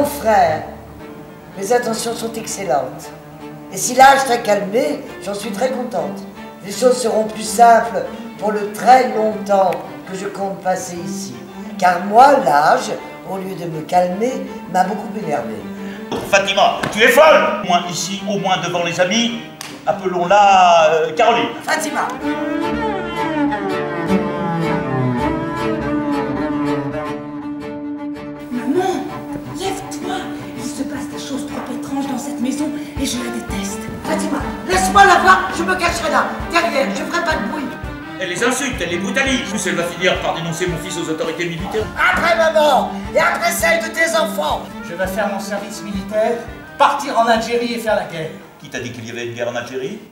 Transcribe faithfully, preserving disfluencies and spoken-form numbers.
mon frère, mes intentions sont excellentes. Et si l'âge t'a calmé, j'en suis très contente. Les choses seront plus simples pour le très longtemps que je compte passer ici. Car moi, l'âge, au lieu de me calmer, m'a beaucoup énervé. Fatima, tu es folle! Au moins ici, au moins devant les amis, appelons-la euh, Caroline. Fatima! Maman, lève-toi! Il se passe des choses trop étranges dans cette maison et je la déteste. Fatima, laisse-moi la voir, je me cacherai là, derrière, je ferai pas de bruit. Elle les insulte, elle les brutalise. En plus, elle va finir par dénoncer mon fils aux autorités militaires. Après maman, et après celle de tes enfants. Je vais faire mon service militaire, partir en Algérie et faire la guerre. Qui t'a dit qu'il y avait une guerre en Algérie?